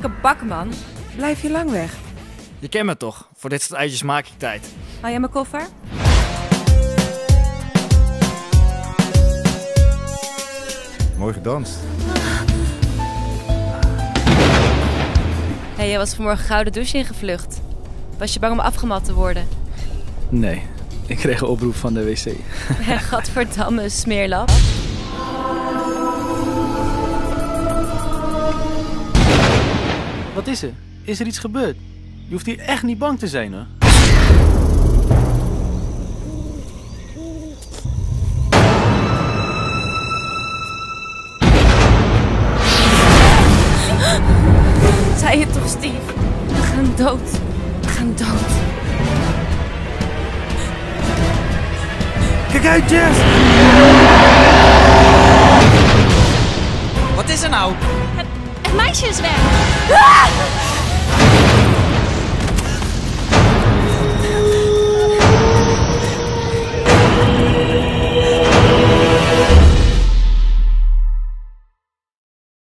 dikke bak, man. Blijf je lang weg. Je kent me toch? Voor dit soort uitjes maak ik tijd. Hou jij mijn koffer? Mooi gedanst. Hé, jij was vanmorgen gouden douche ingevlucht. Was je bang om afgemat te worden? Nee, ik kreeg een oproep van de wc. Gadverdamme, smeerlap. Wat is er? Is er iets gebeurd? Je hoeft hier echt niet bang te zijn, hoor. Zei je toch, Steve? We gaan dood. We gaan dood. Kijk uit, Jess! Wat is er nou? Het meisje is weg.